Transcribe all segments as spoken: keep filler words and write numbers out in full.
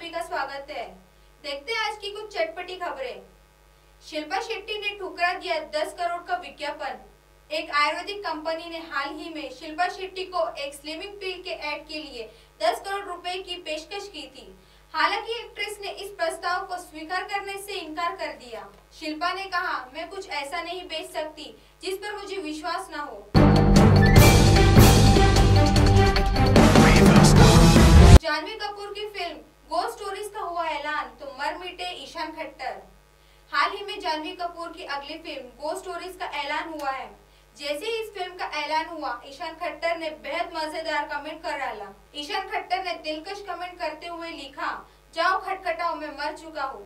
सभी का स्वागत है। देखते हैं आज की कुछ चटपटी खबरें। शिल्पा शेट्टी ने ठुकरा दिया दस करोड़ का विज्ञापन। एक आयुर्वेदिक कंपनी ने हाल ही में शिल्पा शेट्टी को एक स्लिमिंग पिल के ऐड के लिए दस करोड़ रुपए की पेशकश की थी। हालांकि एक्ट्रेस ने इस प्रस्ताव को स्वीकार करने से इनकार कर दिया। शिल्पा ने कहा, मैं कुछ ऐसा नहीं बेच सकती जिस पर मुझे विश्वास न हो। जानवी कपूर की फिल्म गोस्ट स्टोरीज का हुआ ऐलान तो मर मिटे ईशान खट्टर। हाल ही में जानवी कपूर की अगली फिल्म गोस्ट स्टोरीज का ऐलान हुआ है। जैसे ही इस फिल्म का ऐलान हुआ, ईशान खट्टर ने बेहद मजेदार कमेंट कर डाला। ईशान खट्टर ने दिलकश कमेंट करते हुए लिखा, जाओ खटखटाओ, मैं मर चुका हूँ।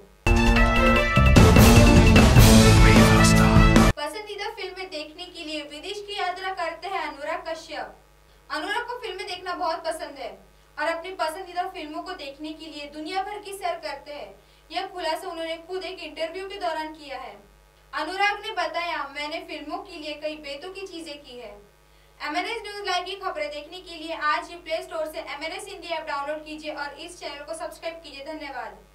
पसंदीदा फिल्में देखने के लिए विदेश की यात्रा करते हैं अनुराग कश्यप। अनुराग को फिल्में देखना बहुत पसंद है और अपनी पसंदीदा फिल्मों को देखने के लिए दुनिया भर की सैर करते हैं। यह खुलासा उन्होंने खुद एक इंटरव्यू के दौरान किया है। अनुराग ने बताया, मैंने फिल्मों के लिए कई बेतुकी की चीजें की है। M N S news live की खबरें देखने के लिए आज ही प्ले स्टोर से M N S Hindi app download कीजिए और इस चैनल को सब्सक्राइब कीजिए। धन्यवाद।